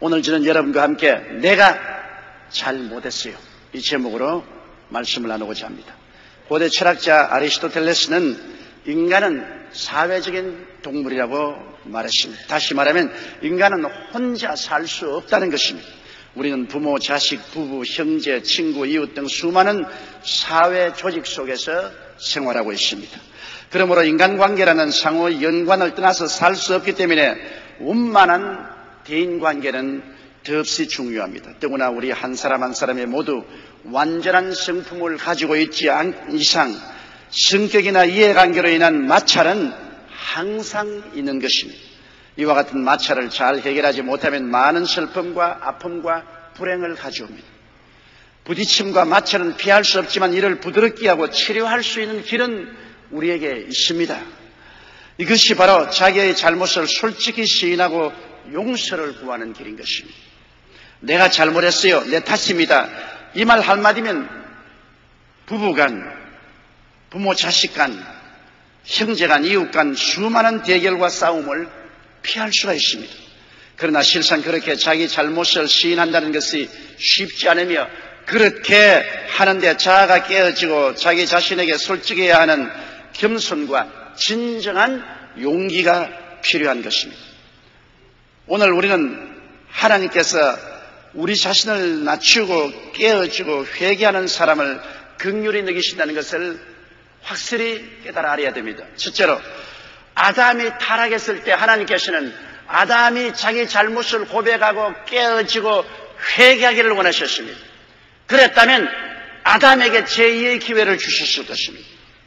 오늘 저는 여러분과 함께 내가 잘못했어요, 이 제목으로 말씀을 나누고자 합니다. 고대 철학자 아리스토텔레스는 인간은 사회적인 동물이라고 말했습니다. 다시 말하면 인간은 혼자 살 수 없다는 것입니다. 우리는 부모, 자식, 부부, 형제, 친구, 이웃 등 수많은 사회 조직 속에서 생활하고 있습니다. 그러므로 인간관계라는 상호 연관을 떠나서 살 수 없기 때문에 원만한 대인관계는 더없이 중요합니다. 더구나 우리 한 사람 한 사람이 모두 완전한 성품을 가지고 있지 않은 이상 성격이나 이해관계로 인한 마찰은 항상 있는 것입니다. 이와 같은 마찰을 잘 해결하지 못하면 많은 슬픔과 아픔과 불행을 가져옵니다. 부딪힘과 마찰은 피할 수 없지만 이를 부드럽게 하고 치료할 수 있는 길은 우리에게 있습니다. 이것이 바로 자기의 잘못을 솔직히 시인하고 용서를 구하는 길인 것입니다. 내가 잘못했어요, 내 탓입니다, 이 말 한마디면 부부간, 부모 자식 간, 형제간, 이웃간 수많은 대결과 싸움을 피할 수가 있습니다. 그러나 실상 그렇게 자기 잘못을 시인한다는 것이 쉽지 않으며 그렇게 하는데 자아가 깨어지고 자기 자신에게 솔직해야 하는 겸손과 진정한 용기가 필요한 것입니다. 오늘 우리는 하나님께서 우리 자신을 낮추고 깨어지고 회개하는 사람을 긍휼히 여기신다는 것을 확실히 깨달아 알아야 됩니다. 첫째로 아담이 타락했을 때 하나님께서는 아담이 자기 잘못을 고백하고 깨어지고 회개하기를 원하셨습니다. 그랬다면 아담에게 제2의 기회를 주셨을 것입니다.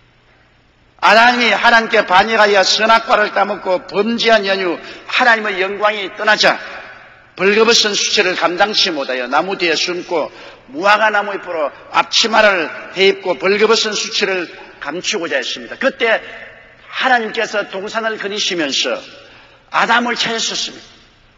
아담이 하나님께 반역하여 선악과를 따먹고 범죄한 연유 하나님의 영광이 떠나자 벌거벗은 수치를 감당치 못하여 나무 뒤에 숨고 무화과 나무 잎으로 앞치마를 해입고 벌거벗은 수치를 감추고자 했습니다. 그때 하나님께서 동산을 거니시면서 아담을 찾으셨습니다.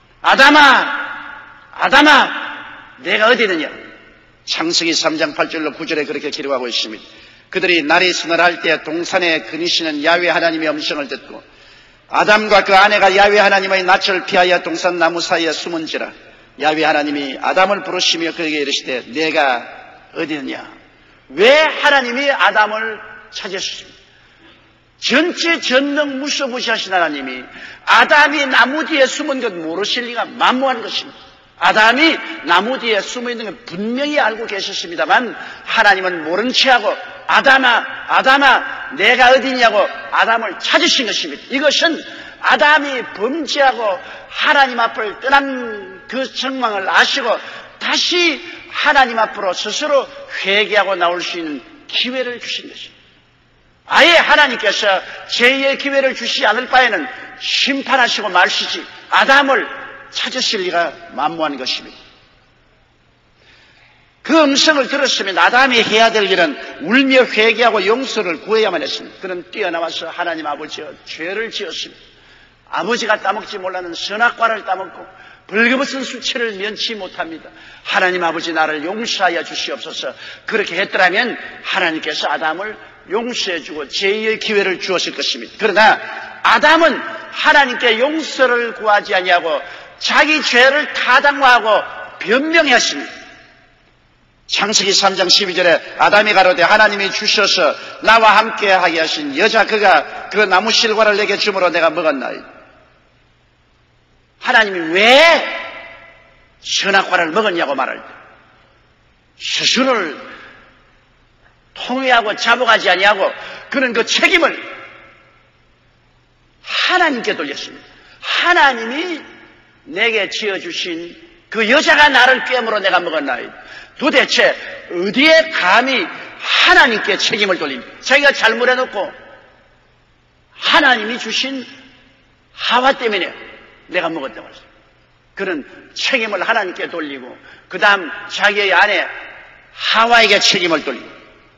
아담아, 내가 어디 있느냐? 창세기 3장 8절로 9절에 그렇게 기록하고 있습니다. 그들이 날이 서늘할 때 동산에 거니시는 야훼 하나님의 음성을 듣고 아담과 그 아내가 야훼 하나님의 낯을 피하여 동산 나무 사이에 숨은지라 야훼 하나님이 아담을 부르시며 그에게 이르시되 내가 어디 있느냐? 왜 하나님이 아담을 찾으셨습니까? 전체 전능 무소부시하신 하나님이 아담이 나무 뒤에 숨은 것 모르실 리가 만무한 것입니다. 아담이 나무 뒤에 숨어 있는 건 분명히 알고 계셨습니다만 하나님은 모른 체하고 아담아 내가 어디냐고 아담을 찾으신 것입니다. 이것은 아담이 범죄하고 하나님 앞을 떠난 그 정황을 아시고 다시 하나님 앞으로 스스로 회개하고 나올 수 있는 기회를 주신 것입니다. 아예 하나님께서 제2의 기회를 주시지 않을 바에는 심판하시고 마시지 아담을 찾으실 리가 만무한 것입니다. 그 음성을 들었으면 아담이 해야 될 일은 울며 회개하고 용서를 구해야만 했습니다. 그는 뛰어나와서 하나님 아버지여 죄를 지었습니다. 아버지가 따먹지 몰라는 선악과를 따먹고 벌거벗은 수치를 면치 못합니다. 하나님 아버지 나를 용서하여 주시옵소서. 그렇게 했더라면 하나님께서 아담을 용서해주고 제2의 기회를 주었을 것입니다. 그러나 아담은 하나님께 용서를 구하지 아니하고 자기 죄를 타당화하고 변명했습니다. 창세기 3장 12절에 아담이 가로되 하나님이 주셔서 나와 함께 하게 하신 여자 그가 그 나무 실과를 내게 주므로 내가 먹었나이다. 하나님이 왜 선악과를 먹었냐고 말할 때 스스로를 통회하고 자복하지 아니하고 그는 그 책임을 하나님께 돌렸습니다. 하나님이 내게 지어주신 그 여자가 나를 꿰물어 내가 먹었나이다. 도대체 어디에 감히 하나님께 책임을 돌립니까? 자기가 잘못해놓고 하나님이 주신 하와 때문에 내가 먹었다고 했어요. 그는 책임을 하나님께 돌리고 그 다음 자기의 아내 하와에게 책임을 돌리고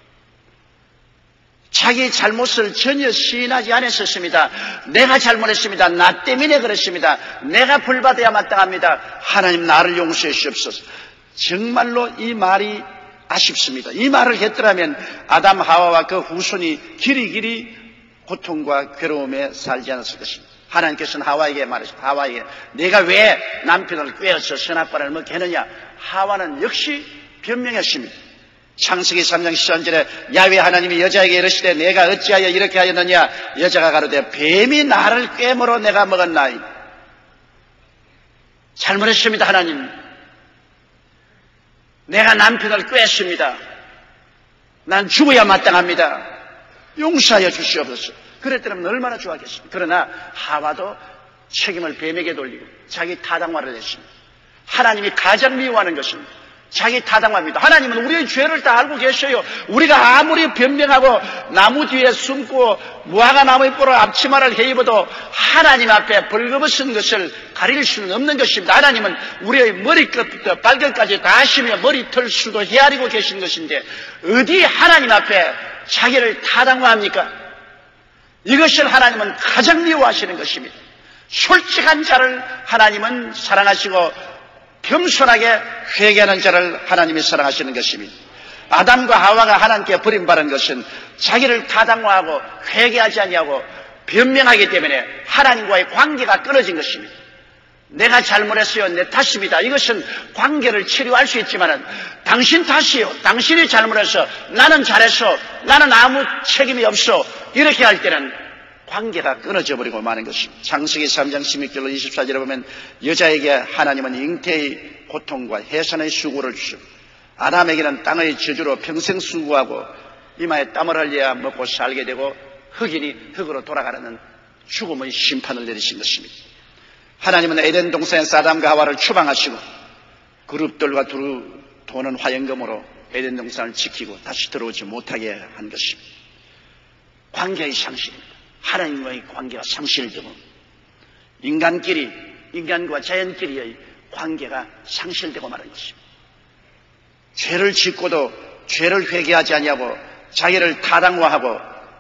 자기 잘못을 전혀 시인하지 않았었습니다. 내가 잘못했습니다. 나 때문에 그랬습니다. 내가 벌받아야 마땅합니다. 하나님 나를 용서해 주시옵소서. 정말로 이 말이 아쉽습니다. 이 말을 했더라면 아담 하와와 그 후손이 길이길이 고통과 괴로움에 살지 않았을 것입니다. 하나님께서는 하와에게 말하셨습니다. 하와에게 내가 왜 남편을 꾀어서 선악과를 먹게 하느냐. 하와는 역시 변명했습니다. 창세기 3장 13절에 야훼 하나님이 여자에게 이르시되 내가 어찌하여 이렇게 하였느냐. 여자가 가로되 뱀이 나를 꾀므로 내가 먹었나이. 잘못했습니다. 하나님, 내가 남편을 꾀했습니다. 난 죽어야 마땅합니다. 용서하여 주시옵소서. 그랬더니 얼마나 좋아하겠습니까? 그러나 하와도 책임을 뱀에게 돌리고 자기 타당화를 했습니다. 하나님이 가장 미워하는 것입니다. 자기 타당화입니다. 하나님은 우리의 죄를 다 알고 계셔요. 우리가 아무리 변명하고 나무 뒤에 숨고 무화과 나무의 뿔을 앞치마를 해입어도 하나님 앞에 벌거벗은 것을 가릴 수는 없는 것입니다. 하나님은 우리의 머리끝부터 발끝까지 다 하시며 머리털 수도 헤아리고 계신 것인데 어디 하나님 앞에 자기를 타당화합니까? 이것을 하나님은 가장 미워하시는 것입니다. 솔직한 자를 하나님은 사랑하시고 겸손하게 회개하는 자를 하나님이 사랑하시는 것입니다. 아담과 하와가 하나님께 버림받은 것은 자기를 타당화하고 회개하지 아니하고 변명하기 때문에 하나님과의 관계가 끊어진 것입니다. 내가 잘못했어요. 내 탓입니다. 이것은 관계를 치료할 수 있지만 당신 탓이요. 당신이 잘못해서 나는 잘했어. 나는 아무 책임이 없어. 이렇게 할 때는 관계가 끊어져 버리고 마는 것입니다. 창세기 3장 16절로 24절에 보면 여자에게 하나님은 잉태의 고통과 해산의 수고를 주시고 아담에게는 땅의 저주로 평생 수고하고 이마에 땀을 흘려야 먹고 살게 되고 흑인이 흑으로 돌아가는 죽음의 심판을 내리신 것입니다. 하나님은 에덴 동산에서 아담과 하와를 추방하시고 그룹들과 두루 도는 화염검으로 에덴 동산을 지키고 다시 들어오지 못하게 한 것입니다. 관계의 상실입니다. 하나님과의 관계가 상실되고 인간과 자연끼리의 관계가 상실되고 마는 것입니다. 죄를 짓고도 죄를 회개하지 아니하고 자기를 타당화하고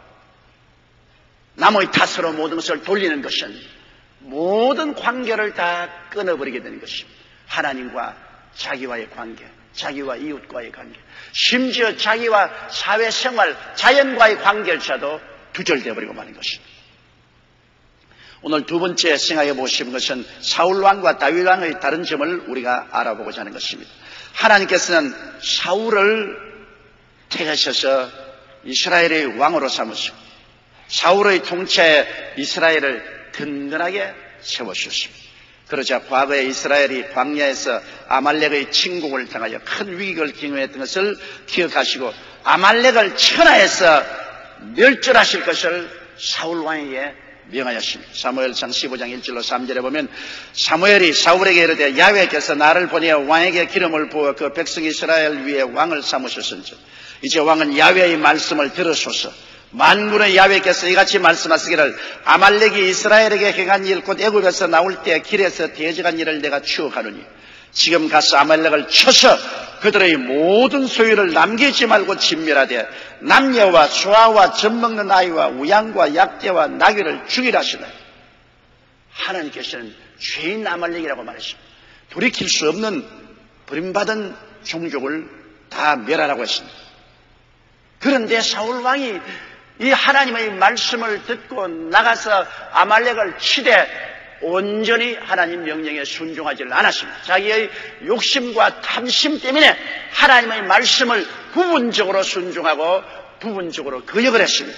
남의 탓으로 모든 것을 돌리는 것은 모든 관계를 다 끊어버리게 되는 것입니다. 하나님과 자기와의 관계, 자기와 이웃과의 관계, 심지어 자기와 사회생활, 자연과의 관계조차도 두절되어 버리고 마는 것입니다. 오늘 두 번째 생각해 보시는 것은 사울왕과 다윗왕의 다른 점을 우리가 알아보고자 하는 것입니다. 하나님께서는 사울을 택하셔서 이스라엘의 왕으로 삼으시고 사울의 통치에 이스라엘을 든든하게 세워주셨습니다. 그러자 과거에 이스라엘이 광야에서 아말렉의 침공을 당하여 큰 위기를 경험했던 것을 기억하시고 아말렉을 천하에서 멸절하실 것을 사울왕에게 명하였습니다. 사무엘상 15장 1절로 3절에 보면 사무엘이 사울에게 이르되 야훼께서 나를 보내어 왕에게 기름을 부어 그 백성 이스라엘 위에 왕을 삼으셨은즉 이제 왕은 야훼의 말씀을 들으소서. 만군의 야훼께서 이같이 말씀하시기를 아말렉이 이스라엘에게 행한 일 곧 애굽에서 나올 때 길에서 대적한 일을 내가 추억하노니 지금 가서 아말렉을 쳐서 그들의 모든 소유를 남기지 말고 진멸하되 남녀와 소아와 젖먹는 아이와 우양과 약대와 나귀를 죽이라 하시다. 하나님께서는 죄인 아말렉이라고 말했습니다. 돌이킬 수 없는 버림받은 종족을 다 멸하라고 했습니다. 그런데 사울왕이 이 하나님의 말씀을 듣고 나가서 아말렉을 치되 온전히 하나님 명령에 순종하지를 않았습니다. 자기의 욕심과 탐심 때문에 하나님의 말씀을 부분적으로 순종하고 부분적으로 거역을 했습니다.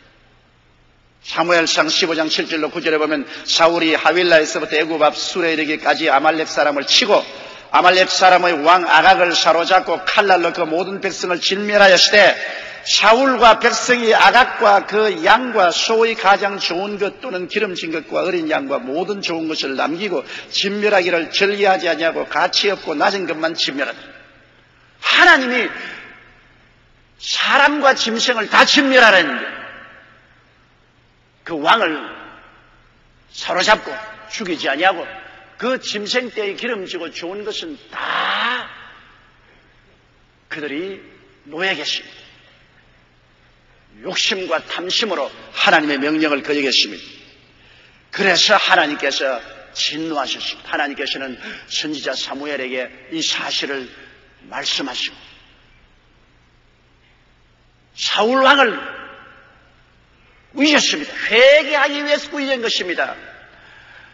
사무엘상 15장 7절로 9절에 보면 사울이 하윌라에서부터 애굽 앞 술에 이르기까지 아말렉 사람을 치고 아말렉 사람의 왕 아각을 사로잡고 칼날로 그 모든 백성을 진멸하였으되 사울과 백성이 아각과 그 양과 소의 가장 좋은 것 또는 기름진 것과 어린 양과 모든 좋은 것을 남기고 진멸하기를 절개하지 아니하고 가치 없고 낮은 것만 진멸하다. 하나님이 사람과 짐승을 다 진멸하라는데 그 왕을 사로잡고 죽이지 아니하고 그 짐승 때의 기름지고 좋은 것은 다 그들이 놓여 계십니다. 욕심과 탐심으로 하나님의 명령을 거역했습니다. 그래서 하나님께서 진노하셨습니다. 하나님께서는 선지자 사무엘에게 이 사실을 말씀하시고 사울왕을 위했습니다. 회개하기 위해서 구의한 것입니다.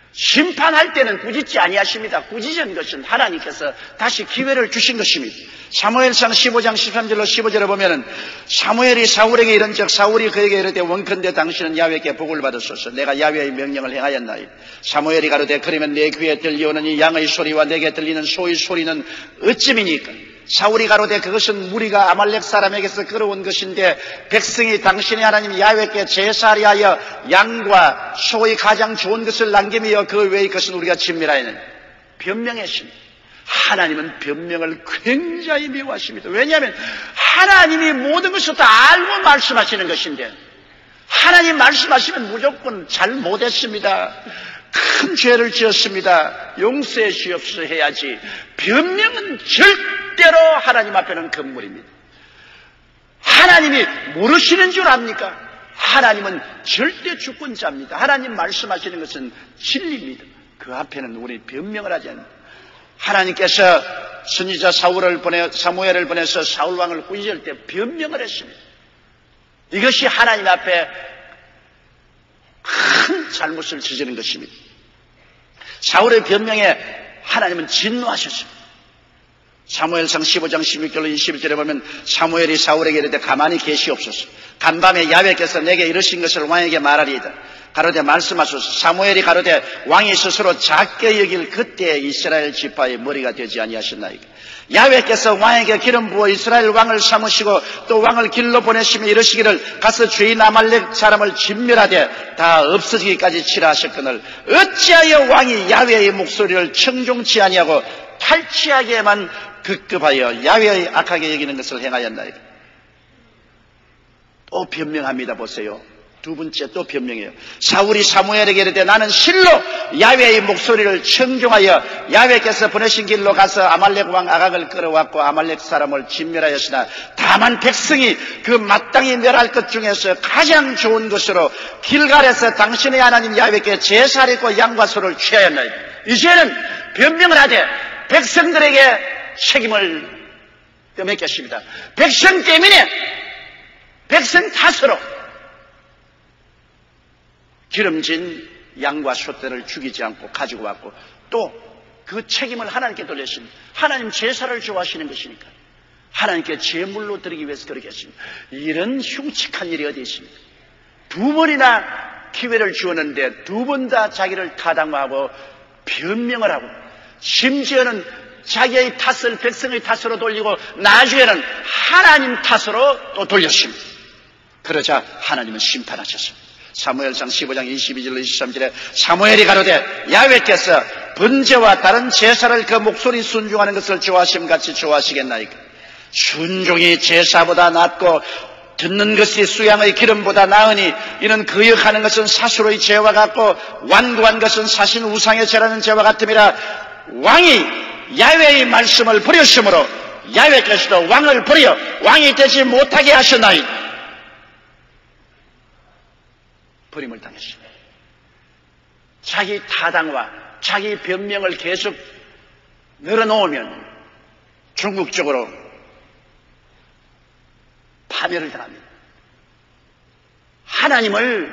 심판할 때는 꾸짖지 아니하십니다. 꾸짖은 것은 하나님께서 다시 기회를 주신 것입니다. 사무엘상 15장 13절로 15절에 보면은 사무엘이 사울에게 이른즉 사울이 그에게 이르되 원컨대 당신은 야훼께 복을 받으소서. 내가 야훼의 명령을 행하였나이다. 사무엘이 가로되 그러면 내 귀에 들려오는 이 양의 소리와 내게 들리는 소의 소리는 어찌미니까? 사울이 가로되 그것은 무리가 아말렉 사람에게서 끌어온 것인데 백성이 당신의 하나님 야훼께 제사하려 하여 양과 소의 가장 좋은 것을 남김이여 그 외의 것은 우리가 진멸하였느니. 변명했습니다. 하나님은 변명을 굉장히 미워하십니다. 왜냐하면 하나님이 모든 것을 다 알고 말씀하시는 것인데 하나님 말씀하시면 무조건 잘못했습니다. 큰 죄를 지었습니다. 용서해 주옵소서 해야지. 변명은 절대로 하나님 앞에는 금물입니다. 하나님이 모르시는 줄 압니까? 하나님은 절대 주권자입니다. 하나님 말씀하시는 것은 진리입니다. 그 앞에는 우리 변명을 하지 않습니다. 하나님께서 선지자 사무엘을 보내서 사울왕을 꾸짖을 때 변명을 했습니다. 이것이 하나님 앞에 큰 잘못을 저지른 것입니다. 사울의 변명에 하나님은 진노하셨습니다. 사무엘상 15장 16절로 21절에 보면 사무엘이 사울에게 이르되 가만히 계시옵소서. 간밤에 야훼께서 내게 이르신 것을 왕에게 말하리이다. 가로되 말씀하소서. 사무엘이 가로되 왕이 스스로 작게 여길 그때 이스라엘 지파의 머리가 되지 아니하셨나이까. 야훼께서 왕에게 기름 부어 이스라엘 왕을 삼으시고 또 왕을 길로 보내시며 이르시기를 가서 죄인 아말렉 사람을 진멸하되 다 없어지기까지 치라 하셨거늘 어찌하여 왕이 야훼의 목소리를 청종치 아니하고 탈취하게만 급급하여 야훼의 악하게 여기는 것을 행하였나이까. 또 변명합니다. 보세요. 두 번째 또 변명해요. 사울이 사무엘에게 이르되 나는 실로 야훼의 목소리를 청종하여 야훼께서 보내신 길로 가서 아말렉 왕 아각을 끌어왔고 아말렉 사람을 진멸하였으나 다만 백성이 그 마땅히 멸할 것 중에서 가장 좋은 것으로 길갈에서 당신의 하나님 야훼께 제사했고 양과 소를 취하였나이다. 이제는 변명을 하되 백성들에게 책임을 떠맡겼습니다. 백성 때문에 백성 탓으로 기름진 양과 소떼를 죽이지 않고 가지고 왔고 또 그 책임을 하나님께 돌렸습니다. 하나님 제사를 좋아하시는 것이니까 하나님께 제물로 드리기 위해서 그렇게 했습니다. 이런 흉측한 일이 어디 있습니까? 두 번이나 기회를 주었는데 두 번 다 자기를 타당하고 변명을 하고 심지어는 자기의 탓을 백성의 탓으로 돌리고 나중에는 하나님 탓으로 또 돌렸습니다. 그러자 하나님은 심판하셨습니다. 사무엘상 15장 22절로 23절에 사무엘이 가로되 야훼께서 번제와 다른 제사를 그 목소리 순종하는 것을 좋아하심같이 좋아하시겠나이까. 순종이 제사보다 낫고 듣는 것이 수양의 기름보다 나으니 이는 거역하는 것은 사수로의 죄와 같고 완고한 것은 사신 우상의 죄라는 죄와 같음이라. 왕이 야훼의 말씀을 버렸으므로 야훼께서도 왕을 버려 왕이 되지 못하게 하셨나이다. 버림을 당했습니다. 자기 타당과 자기 변명을 계속 늘어놓으면 중국적으로 파멸을 당합니다. 하나님을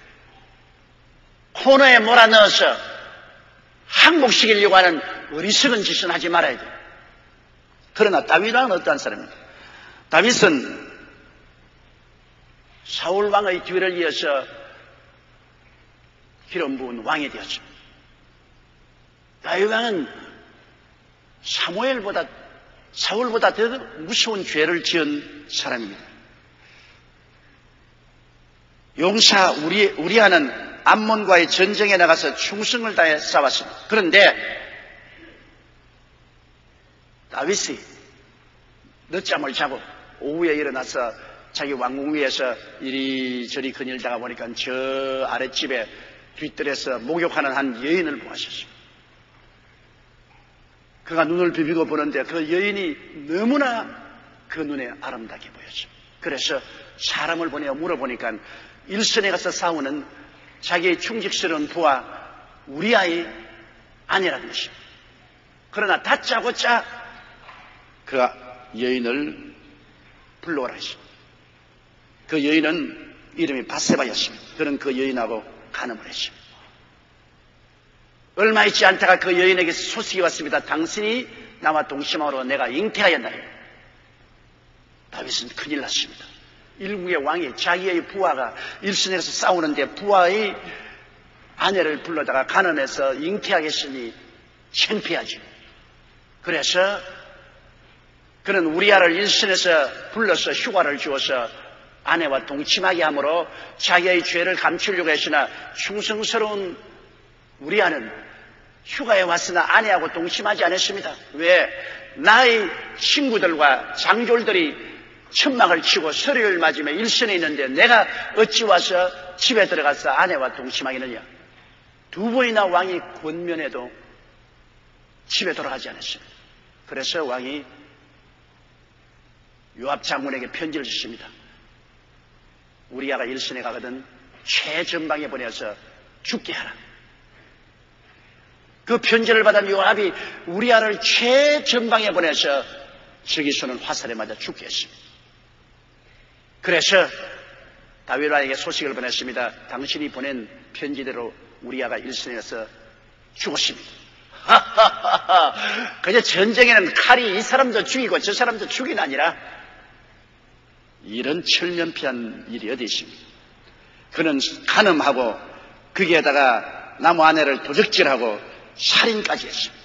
코너에 몰아넣어서 항복시키려고 하는 어리석은 짓은 하지 말아야 돼요. 그러나 다윗왕은 어떠한 사람입니까? 다윗은 사울 왕의 뒤를 이어서 기름 부은 왕이 되었습니다. 다윗 왕은 사울보다 더 무서운 죄를 지은 사람입니다. 용사 우리아는 암몬과의 전쟁에 나가서 충성을 다해 싸웠습니다. 그런데 다윗이 늦잠을 자고 오후에 일어나서 자기 왕궁 위에서 이리저리 거닐다가 보니까 저 아랫집에 뒷뜰에서 목욕하는 한 여인을 보았습니다. 그가 눈을 비비고 보는데 그 여인이 너무나 그 눈에 아름답게 보였습니다. 그래서 사람을 보내어 물어보니까 일선에 가서 싸우는 자기의 충직스러운 부하 우리아의 아내라는 것입니다. 그러나 다짜고짜 그 여인을 불러오라 했습니다. 그 여인은 이름이 바세바였습니다. 그는 그 여인하고 간음을 했습니다. 얼마 있지 않다가 그 여인에게 소식이 왔습니다. 당신이 나와 동침함으로 내가 잉태하였나니. 다윗은 큰일 났습니다. 일국의 왕이 자기의 부하가 일선에서 싸우는데 부하의 아내를 불러다가 가늠해서 잉태하겠으니 창피하죠. 그래서 그는 우리아를 일선에서 불러서 휴가를 주어서 아내와 동침하게 하므로 자기의 죄를 감추려고 했으나 충성스러운 우리아는 휴가에 왔으나 아내하고 동침하지 않았습니다. 왜? 나의 친구들과 장졸들이 천막을 치고 서리를 맞으며 일선에 있는데 내가 어찌 와서 집에 들어가서 아내와 동침하겠느냐. 두 번이나 왕이 권면해도 집에 돌아가지 않았습니다. 그래서 왕이 요압 장군에게 편지를 줬습니다. 우리아가 일선에 가거든 최전방에 보내서 죽게 하라. 그 편지를 받은 요압이 우리아를 최전방에 보내서 적이 쏘는 화살에 맞아 죽게 했습니다. 그래서 다윗 왕에게 소식을 보냈습니다. 당신이 보낸 편지대로 우리아가 일선에서 죽었습니다. 그저 전쟁에는 칼이 이 사람도 죽이고 저 사람도 죽이는 아니라 이런 철면피한 일이 어디 있습니까? 그는 간음하고 거기에다가 나무 아내를 도적질하고 살인까지 했습니다.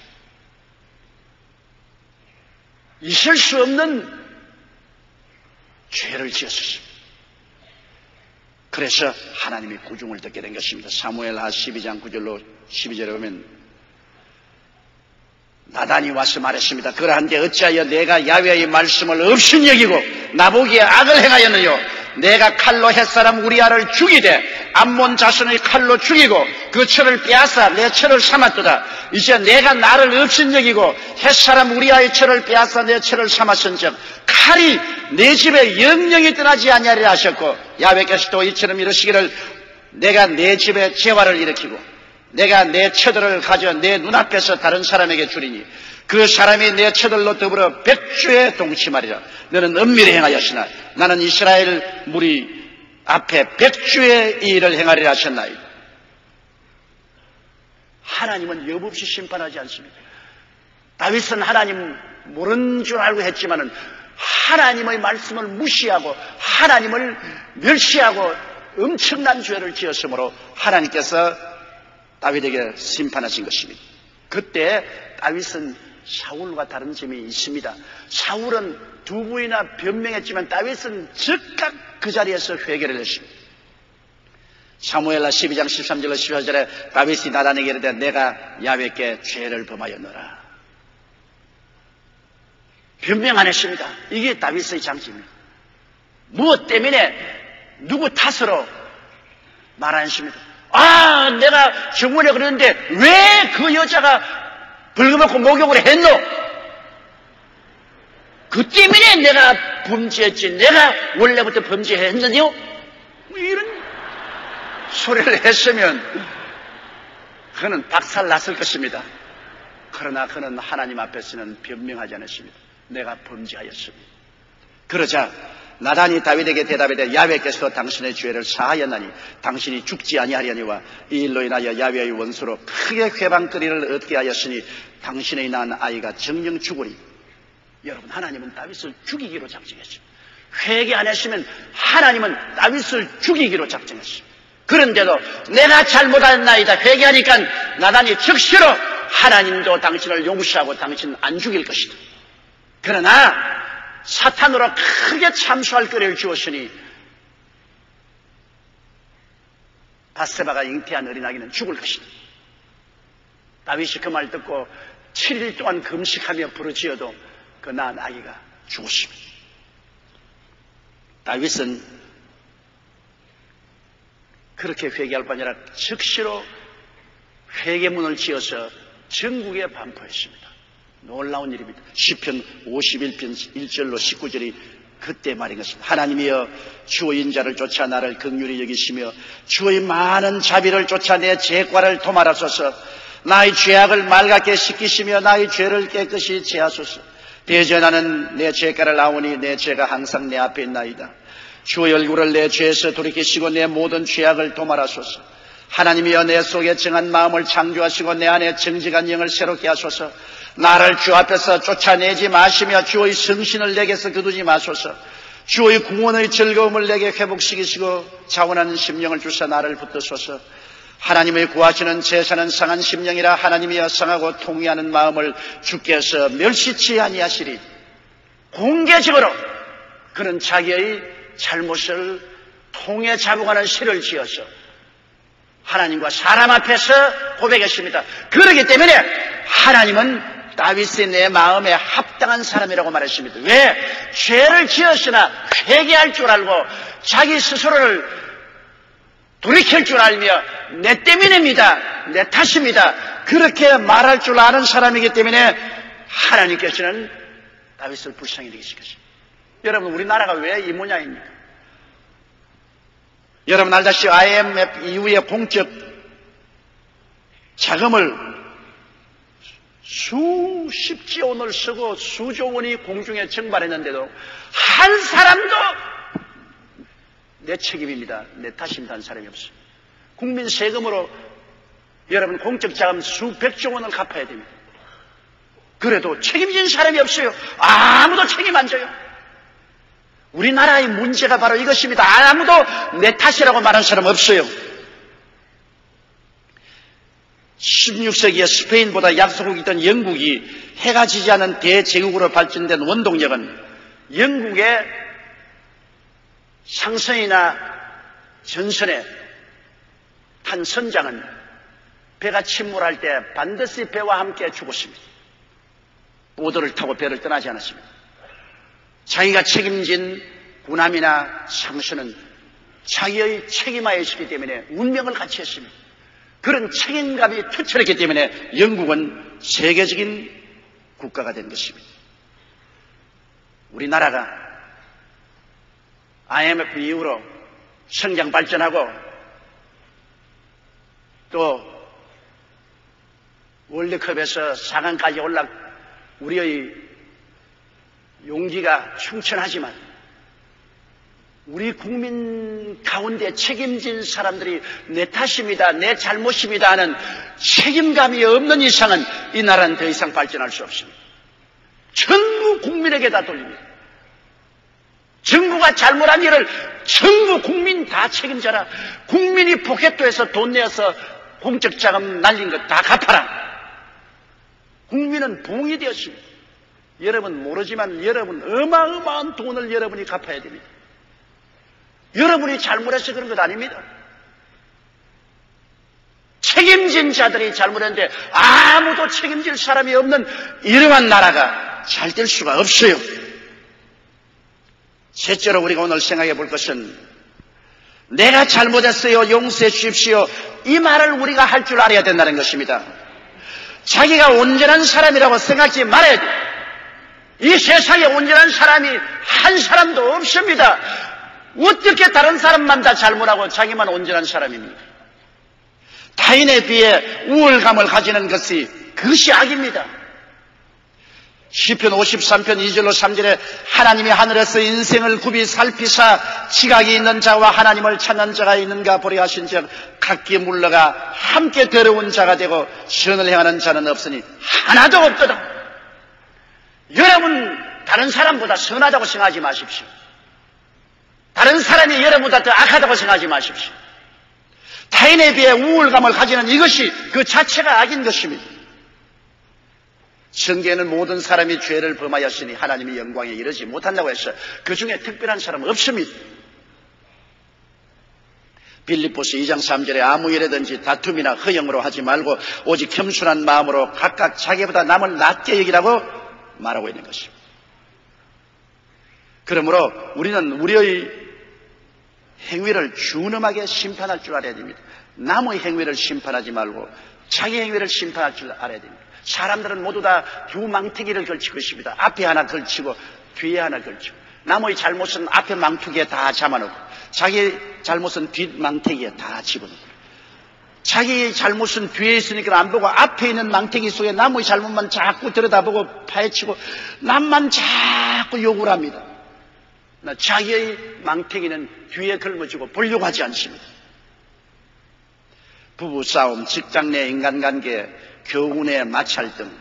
있을 수 없는 죄를 지었습니다. 그래서 하나님이 구중을 듣게 된 것입니다. 사무엘하 12장 9절로 12절에 보면 나단이 와서 말했습니다. 그러한데 어찌하여 내가 야훼의 말씀을 없인 여기고 나보기에 악을 행하였느뇨. 내가 칼로 햇사람 우리아를 죽이되 암몬 자손의 칼로 죽이고 그 철을 빼앗아 내 철을 삼았도다. 이제 내가 나를 없인 여기고 햇사람 우리아의 철을 빼앗아 내 철을 삼았은즉 칼이 내 집에 영영이 떠나지 아니하리라 하셨고 야훼께서 또 이처럼 이르시기를 내가 내 집에 재화를 일으키고 내가 내 처들을 가져 내 눈앞에서 다른 사람에게 주리니 그 사람이 내 처들로 더불어 백주에 동침하리라. 너는 은밀히 행하였으나 나는 이스라엘 무리 앞에 백주의 이 일을 행하리라 하셨나이다. 하나님은 여부없이 심판하지 않습니다. 다윗은 하나님 모르는 줄 알고 했지만은 하나님의 말씀을 무시하고 하나님을 멸시하고 엄청난 죄를 지었으므로 하나님께서 다윗에게 심판하신 것입니다. 그때 다윗은 사울과 다른 점이 있습니다. 사울은 두 번이나 변명했지만 다윗은 즉각 그 자리에서 회개를 했습니다. 사무엘하 12장 13절로 14절에 다윗이 나단에게 이르되 내가 야훼께 죄를 범하였노라. 변명 안 했습니다. 이게 다윗의 장점입니다. 무엇 때문에 누구 탓으로 말 안 했습니다. 내가 정원에 그러는데 왜 그 여자가 벌금먹고 목욕을 했노? 그 때문에 내가 범죄했지. 내가 원래부터 범죄했느냐? 이런 소리를 했으면 그는 박살 났을 것입니다. 그러나 그는 하나님 앞에서는 변명하지 않았습니다. 내가 범죄하였습니다. 그러자 나단이 다윗에게 대답하되 야훼께서 당신의 죄를 사하였나니 당신이 죽지 아니하려니와 이 일로 인하여 야훼의 원수로 크게 회방거리를 얻게 하였으니 당신의 낳은 아이가 정령 죽으리. 여러분, 하나님은 다윗을 죽이기로 작정했습니다. 회개 안 했으면 하나님은 다윗을 죽이기로 작정했습니다. 그런데도 내가 잘못했나이다 회개하니까 나단이 즉시로 하나님도 당신을 용서하고 당신은 안 죽일 것이다. 그러나 사탄으로 크게 참수할 거리를 주었으니 바세바가 잉태한 어린아기는 죽을 것이다. 다윗이 그 말 듣고 7일 동안 금식하며 부르짖어도 그 낳은 아기가 죽었습니다. 다윗은 그렇게 회개할 뿐 아니라 즉시로 회개문을 지어서 전국에 반포했습니다. 놀라운 일입니다. 시편 51편 1절로 19절이 그때 말인 것입니다. 하나님이여 주의 인자를 쫓아 나를 긍휼히 여기시며 주의 많은 자비를 쫓아 내 죄과를 도말하소서. 나의 죄악을 맑게 씻기시며 나의 죄를 깨끗이 제하소서. 대전하는 내 죄가를 아오니 내 죄가 항상 내 앞에 있나이다. 주의 얼굴을 내 죄에서 돌이키시고 내 모든 죄악을 도말하소서. 하나님이여 내 속에 정한 마음을 창조하시고 내 안에 정직한 영을 새롭게 하소서. 나를 주 앞에서 쫓아내지 마시며 주의 성신을 내게서 거두지 마소서. 주의 구원의 즐거움을 내게 회복시키시고 자원하는 심령을 주사 나를 붙드소서. 하나님의 구하시는 제사는 상한 심령이라 하나님이여 상하고 통회하는 마음을 주께서 멸시치 아니하시리. 공개적으로 그는 자기의 잘못을 통에 잡아가는 시를 지어서 하나님과 사람 앞에서 고백했습니다. 그렇기 때문에 하나님은 다윗이 내 마음에 합당한 사람이라고 말했습니다. 왜? 죄를 지었으나 회개할 줄 알고 자기 스스로를 돌이킬 줄 알며 내 때문입니다, 내 탓입니다, 그렇게 말할 줄 아는 사람이기 때문에 하나님께서는 다윗을 불쌍히 여기실 것입니다. 여러분, 우리나라가 왜 이 모양입니까? 여러분 알다시피 IMF 이후에 공적 자금을 수십조 원을 쓰고 수조 원이 공중에 증발했는데도 한 사람도 내 책임입니다, 내 탓입니다 하는 사람이 없어요. 국민 세금으로 여러분 공적 자금 수백조 원을 갚아야 됩니다. 그래도 책임진 사람이 없어요. 아무도 책임 안 져요. 우리나라의 문제가 바로 이것입니다. 아무도 내 탓이라고 말하는 사람 없어요. 16세기에 스페인보다 약소국이던 영국이 해가 지지 않은 대제국으로 발전된 원동력은 영국의 상선이나 전선에 탄 선장은 배가 침몰할 때 반드시 배와 함께 죽었습니다. 보도를 타고 배를 떠나지 않았습니다. 자기가 책임진 군함이나 상선은 자기의 책임하에 있기 때문에 운명을 같이 했습니다. 그런 책임감이 투철했기 때문에 영국은 세계적인 국가가 된 것입니다. 우리나라가 IMF 이후로 성장 발전하고 또 월드컵에서 4강까지 올라 우리의 용기가 충천하지만 우리 국민 가운데 책임진 사람들이 내 탓입니다, 내 잘못입니다 하는 책임감이 없는 이상은 이 나라는 더 이상 발전할 수 없습니다. 전부 국민에게 다 돌립니다. 정부가 잘못한 일을 전부 국민 다 책임져라. 국민이 포켓도에서 돈 내어서 공적 자금 날린 것 다 갚아라. 국민은 봉이 되었습니다. 여러분 모르지만 여러분 어마어마한 돈을 여러분이 갚아야 됩니다. 여러분이 잘못해서 그런 것 아닙니다. 책임진 자들이 잘못했는데 아무도 책임질 사람이 없는 이러한 나라가 잘 될 수가 없어요. 셋째로 우리가 오늘 생각해 볼 것은 내가 잘못했어요, 용서해 주십시오, 이 말을 우리가 할 줄 알아야 된다는 것입니다. 자기가 온전한 사람이라고 생각하지 말아야 돼요. 이 세상에 온전한 사람이 한 사람도 없습니다. 어떻게 다른 사람만 다 잘못하고 자기만 온전한 사람입니까? 타인에 비해 우월감을 가지는 그것이 악입니다. 시편 53편 2절로 3절에 하나님이 하늘에서 인생을 굽이 살피사 지각이 있는 자와 하나님을 찾는 자가 있는가 보려 하신즉 각기 물러가 함께 더러운 자가 되고 선을 행하는 자는 없으니 하나도 없도다. 여러분 다른 사람보다 선하다고 생각하지 마십시오. 다른 사람이 여러분보다 더 악하다고 생각하지 마십시오. 타인에 비해 우월감을 가지는 이것이 그 자체가 악인 것입니다. 성경에는 모든 사람이 죄를 범하였으니 하나님의 영광에 이르지 못한다고 해서 그 중에 특별한 사람은 없습니다. 빌립보서 2장 3절에 아무 일에든지 다툼이나 허영으로 하지 말고 오직 겸손한 마음으로 각각 자기보다 남을 낮게 여기라고 말하고 있는 것입니다. 그러므로 우리는 우리의 행위를 준엄하게 심판할 줄 알아야 됩니다. 남의 행위를 심판하지 말고 자기 행위를 심판할 줄 알아야 됩니다. 사람들은 모두 다 두 망태기를 걸치고 있습니다. 앞에 하나 걸치고 뒤에 하나 걸치고, 남의 잘못은 앞에 망투기에 다 잡아놓고 자기 잘못은 뒷 망태기에 다 집어넣고, 자기 잘못은 뒤에 있으니까 안 보고 앞에 있는 망태기 속에 남의 잘못만 자꾸 들여다보고 파헤치고 남만 자꾸 욕을 합니다. 자기의 망태기는 뒤에 걸머쥐고 보려고 하지 않습니다. 부부싸움, 직장 내 인간관계, 교훈의 마찰 등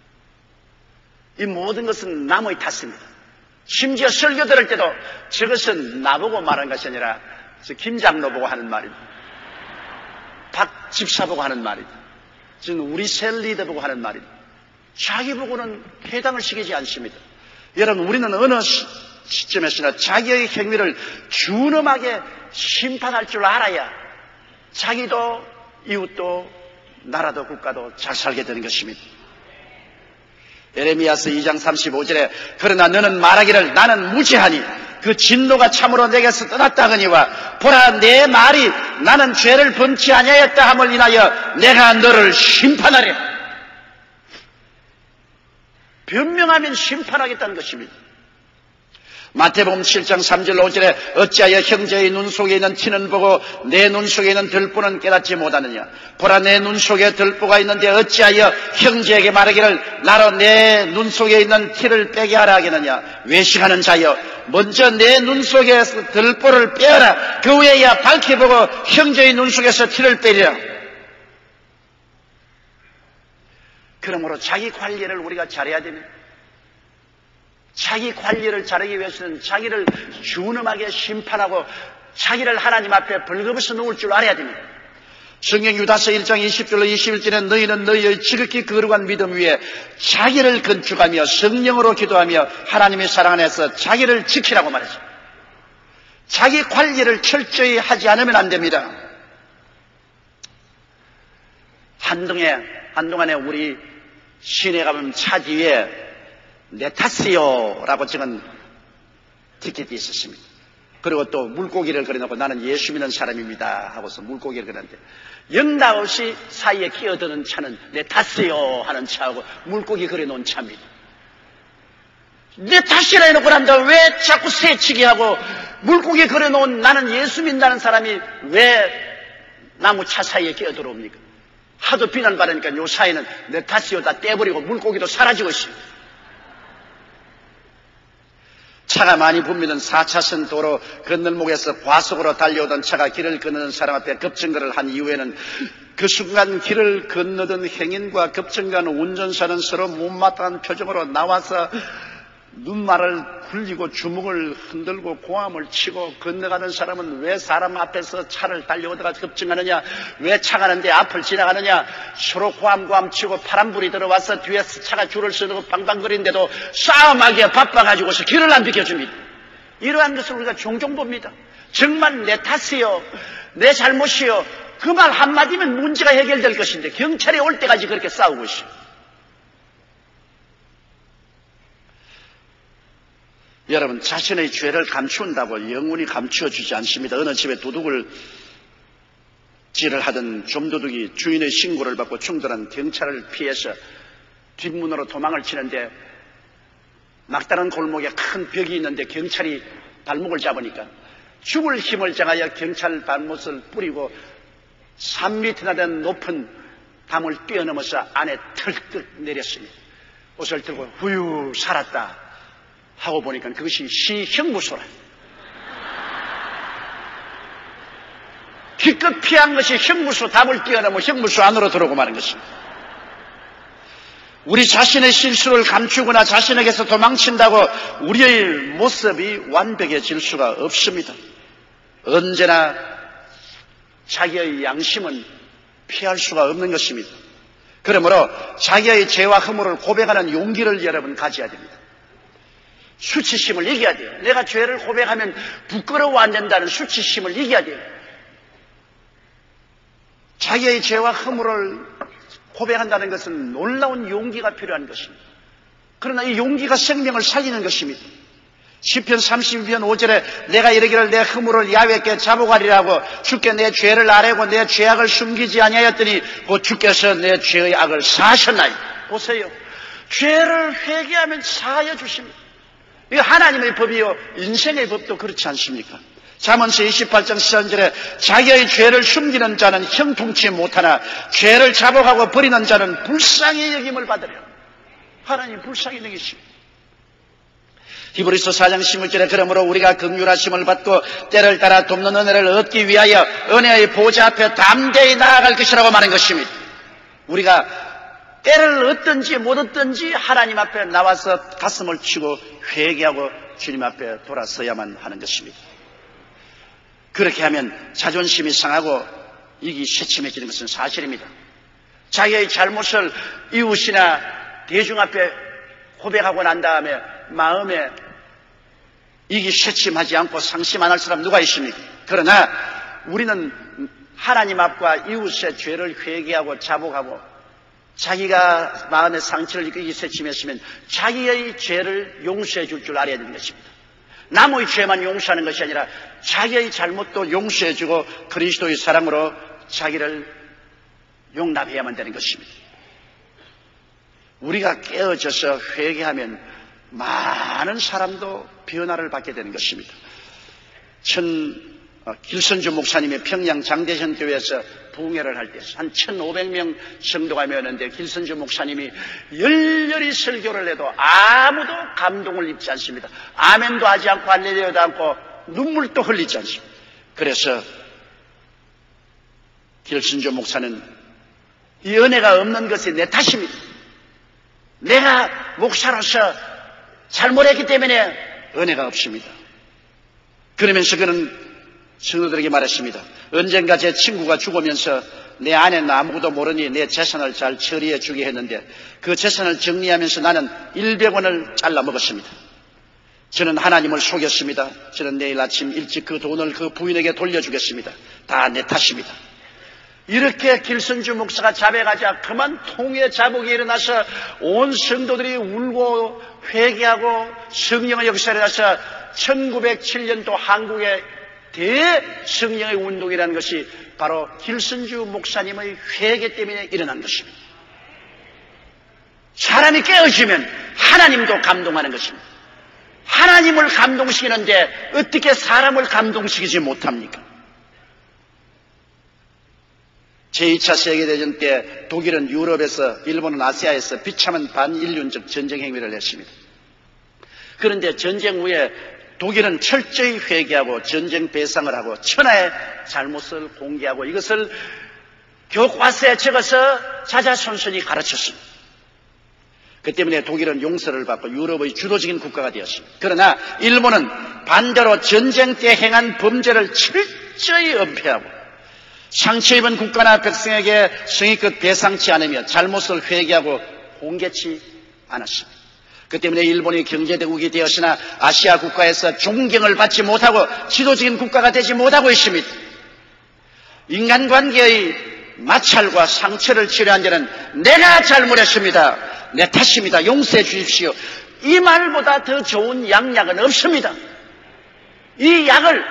이 모든 것은 남의 탓입니다. 심지어 설교 들을 때도 저것은 나보고 말한 것이 아니라 김 장로 보고 하는 말입니다. 박 집사 보고 하는 말입니다. 지금 우리 셀 리더 보고 하는 말입니다. 자기 보고는 해당을 시키지 않습니다. 여러분, 우리는 어느 시점에서나 자기의 행위를 준엄하게 심판할 줄 알아야 자기도 이웃도 나라도 국가도 잘 살게 되는 것입니다. 예레미야서 2장 35절에 그러나 너는 말하기를 나는 무죄하니 그 진노가 참으로 내게서 떠났다 하거니와 보라 내 말이 나는 죄를 범치 아니하였다 함을 인하여 내가 너를 심판하리라. 변명하면 심판하겠다는 것입니다. 마태복음 7장 3절 5절에 어찌하여 형제의 눈 속에 있는 티는 보고 내 눈 속에 있는 들보는 깨닫지 못하느냐. 보라 내 눈 속에 들보가 있는데 어찌하여 형제에게 말하기를 나로 내 눈 속에 있는 티를 빼게 하라 하겠느냐. 외식하는 자여 먼저 내 눈 속에서 들보를 빼어라. 그 후에야 밝히 보고 형제의 눈 속에서 티를 빼리라. 그러므로 자기 관리를 우리가 잘해야 됩니다. 자기 관리를 잘하기 위해서는 자기를 준엄하게 심판하고 자기를 하나님 앞에 벌거벗어 놓을 줄 알아야 됩니다. 성경 유다서 1장 20절로 21절에 너희는 너희의 지극히 거룩한 믿음 위에 자기를 건축하며 성령으로 기도하며 하나님의 사랑 안에서 자기를 지키라고 말했습니다. 자기 관리를 철저히 하지 않으면 안 됩니다. 한동안에 우리 시내 가면 차 뒤에 내 탓이요 라고 적은 티켓이 있었습니다. 그리고 또 물고기를 그려놓고 나는 예수 믿는 사람입니다 하고서 물고기를 그렸는데 영락 없이 사이에 끼어드는 차는 내 탓이요 하는 차하고 물고기 그려놓은 차입니다. 내 탓이라 해놓고 난다 왜 자꾸 새치기 하고 물고기 그려놓은 나는 예수 믿는다는 사람이 왜 나무 차 사이에 끼어들어옵니까? 하도 비난받으니까 요 사이는 내 탓이요 다 떼버리고 물고기도 사라지고 있어요. 차가 많이 붐비는 4차선 도로 건널목에서 과속으로 달려오던 차가 길을 건너는 사람 앞에 급정거를 한 이후에는 그 순간 길을 건너던 행인과 급정거하는 운전사는 서로 못마땅한 표정으로 나와서 눈말을 굴리고 주먹을 흔들고 고함을 치고 건너가는 사람은 왜 사람 앞에서 차를 달려오다가 급증하느냐, 왜 차 가는데 앞을 지나가느냐, 서로 고함 치고 파란불이 들어와서 뒤에서 차가 줄을 서고 방방거리는데도 싸움하기에 바빠가지고서 길을 안 비켜줍니다. 이러한 것을 우리가 종종 봅니다. 정말 내 탓이요, 내 잘못이요, 그 말 한마디면 문제가 해결될 것인데 경찰이 올 때까지 그렇게 싸우고 있어요. 여러분, 자신의 죄를 감춘다고 영원히 감추어주지 않습니다. 어느 집에 도둑을 질을 하던 좀도둑이 주인의 신고를 받고 충돌한 경찰을 피해서 뒷문으로 도망을 치는데 막다른 골목에 큰 벽이 있는데 경찰이 발목을 잡으니까 죽을 힘을 정하여 경찰 발못을 뿌리고 3m나 된 높은 담을 뛰어넘어서 안에 털떡 내렸습니다. 옷을 들고 후유 살았다 하고 보니까 그것이 시형무소라. 기껏 피한 것이 형무소 담을 뛰어넘어 형무소 안으로 들어오고 마는 것입니다. 우리 자신의 실수를 감추거나 자신에게서 도망친다고 우리의 모습이 완벽해질 수가 없습니다. 언제나 자기의 양심은 피할 수가 없는 것입니다. 그러므로 자기의 죄와 허물을 고백하는 용기를 여러분 가져야 됩니다. 수치심을 이겨야 돼요. 내가 죄를 고백하면 부끄러워 안 된다는 수치심을 이겨야 돼요. 자기의 죄와 허물을 고백한다는 것은 놀라운 용기가 필요한 것입니다. 그러나 이 용기가 생명을 살리는 것입니다. 시편 32편 5절에 내가 이르기를 내 허물을 야훼께 자복하리라고 주께 내 죄를 아뢰고 내 죄악을 숨기지 아니하였더니 곧 주께서 내 죄의 악을 사하셨나이다. 보세요. 죄를 회개하면 사하여 주십니다. 이거 하나님의 법이요 인생의 법도 그렇지 않습니까? 잠언서 28장 13절에 자기의 죄를 숨기는 자는 형통치 못하나 죄를 자복하고 버리는 자는 불쌍히 여김을 받으려. 하나님 불쌍히 여기십니다. 히브리서 4장 16절에 그러므로 우리가 긍휼하심을 받고 때를 따라 돕는 은혜를 얻기 위하여 은혜의 보좌 앞에 담대히 나아갈 것이라고 말한 것입니다. 우리가 때를 얻든지 못 얻든지 하나님 앞에 나와서 가슴을 치고 회개하고 주님 앞에 돌아서야만 하는 것입니다. 그렇게 하면 자존심이 상하고 이기 쇠침해지는 것은 사실입니다. 자기의 잘못을 이웃이나 대중 앞에 고백하고 난 다음에 마음에 이기 쇠침하지 않고 상심 안 할 사람 누가 있습니까? 그러나 우리는 하나님 앞과 이웃의 죄를 회개하고 자복하고 자기가 마음의 상처를 이기 쇠침했으면 자기의 죄를 용서해 줄 줄 알아야 되는 것입니다. 남의 죄만 용서하는 것이 아니라 자기의 잘못도 용서해 주고 그리스도의 사랑으로 자기를 용납해야만 되는 것입니다. 우리가 깨어져서 회개하면 많은 사람도 변화를 받게 되는 것입니다. 길선주 목사님의 평양 장대현 교회에서 부흥회를 할 때 한 1,500명 성도가 모였는데 길선주 목사님이 열렬히 설교를 해도 아무도 감동을 입지 않습니다. 아멘도 하지 않고 할렐루야도 않고 눈물도 흘리지 않습니다. 그래서 길선주 목사는 이 은혜가 없는 것이 내 탓입니다. 내가 목사로서 잘못했기 때문에 은혜가 없습니다. 그러면서 그는 성도들에게 말했습니다. 언젠가 제 친구가 죽으면서 내 아내는 아무것도 모르니 내 재산을 잘 처리해 주게 했는데 그 재산을 정리하면서 나는 100원을 잘라 먹었습니다. 저는 하나님을 속였습니다. 저는 내일 아침 일찍 그 돈을 그 부인에게 돌려주겠습니다. 다 내 탓입니다. 이렇게 길선주 목사가 자백하자 그만 통의 자복이 일어나서 온 성도들이 울고 회개하고 성령의 역사를 일어나서 1907년도 한국의 대성령의 운동이라는 것이 바로 길선주 목사님의 회개 때문에 일어난 것입니다. 사람이 깨어지면 하나님도 감동하는 것입니다. 하나님을 감동시키는데 어떻게 사람을 감동시키지 못합니까? 제2차 세계대전 때 독일은 유럽에서, 일본은 아시아에서 비참한 반인륜적 전쟁 행위를 했습니다. 그런데 전쟁 후에 독일은 철저히 회개하고 전쟁 배상을 하고 천하의 잘못을 공개하고 이것을 교과서에 적어서 자자손손이 가르쳤습니다. 그 때문에 독일은 용서를 받고 유럽의 주도적인 국가가 되었습니다. 그러나 일본은 반대로 전쟁 때 행한 범죄를 철저히 은폐하고 상처 입은 국가나 백성에게 성의껏 배상치 않으며 잘못을 회개하고 공개치 않았습니다. 그 때문에 일본이 경제대국이 되었으나 아시아 국가에서 존경을 받지 못하고 지도적인 국가가 되지 못하고 있습니다. 인간관계의 마찰과 상처를 치료한 자는 내가 잘못했습니다. 내 탓입니다. 용서해 주십시오. 이 말보다 더 좋은 양약은 없습니다. 이 약을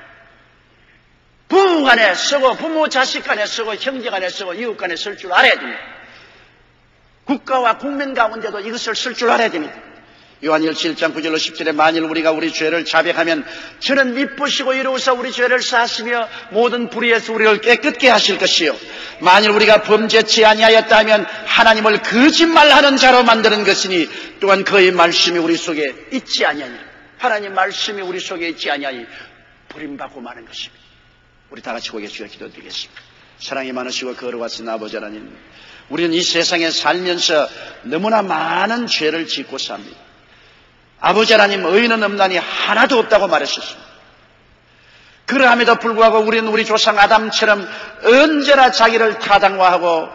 부부 간에 쓰고 부모 자식 간에 쓰고 형제 간에 쓰고 이웃 간에 쓸 줄 알아야 됩니다. 국가와 국민 가운데도 이것을 쓸 줄 알아야 됩니다. 요한일서 1장 9절로 10절에 만일 우리가 우리 죄를 자백하면 저는 미쁘시고 이로써 우리 죄를 사하시며 모든 불의에서 우리를 깨끗게 하실 것이요 만일 우리가 범죄치 아니하였다 하면 하나님을 거짓말하는 자로 만드는 것이니 또한 그의 말씀이 우리 속에 있지 아니하니 하나님 말씀이 우리 속에 있지 아니하니 버림받고 마는 것입니다. 우리 다 같이 고개 숙여 기도드리겠습니다. 사랑이 많으시고 거룩하신 아버지 하나님, 우리는 이 세상에 살면서 너무나 많은 죄를 짓고 삽니다. 아버지 하나님, 의인은 없나니 하나도 없다고 말하셨습니다. 그러함에도 불구하고 우리는 우리 조상 아담처럼 언제나 자기를 타당화하고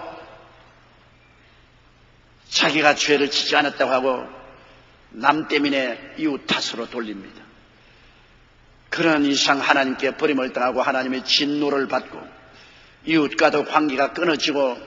자기가 죄를 짓지 않았다고 하고 남 때문에 이웃 탓으로 돌립니다. 그런 이상 하나님께 버림을 당하고 하나님의 진노를 받고 이웃과도 관계가 끊어지고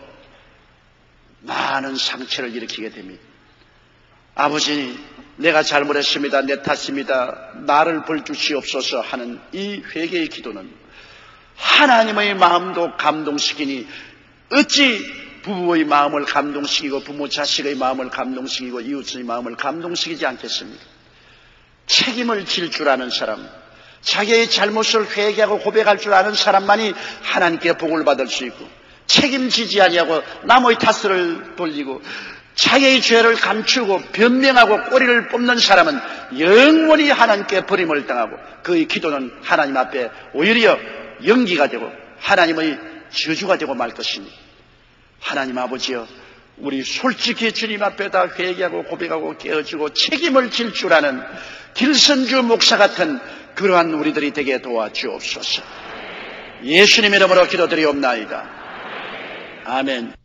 많은 상처를 일으키게 됩니다. 아버지, 내가 잘못했습니다. 내 탓입니다. 나를 벌주시옵소서 하는 이 회개의 기도는 하나님의 마음도 감동시키니 어찌 부부의 마음을 감동시키고 부모 자식의 마음을 감동시키고 이웃의 마음을 감동시키지 않겠습니까? 책임을 질 줄 아는 사람, 자기의 잘못을 회개하고 고백할 줄 아는 사람만이 하나님께 복을 받을 수 있고 책임지지 아니하고 남의 탓을 돌리고 자기의 죄를 감추고 변명하고 꼬리를 뽑는 사람은 영원히 하나님께 버림을 당하고 그의 기도는 하나님 앞에 오히려 연기가 되고 하나님의 저주가 되고 말 것입니다. 하나님 아버지여, 우리 솔직히 주님 앞에 다 회개하고 고백하고 깨어지고 책임을 질 줄 아는 길선주 목사 같은 그러한 우리들이 되게 도와주옵소서. 예수님의 이름으로 기도드리옵나이다. 아멘.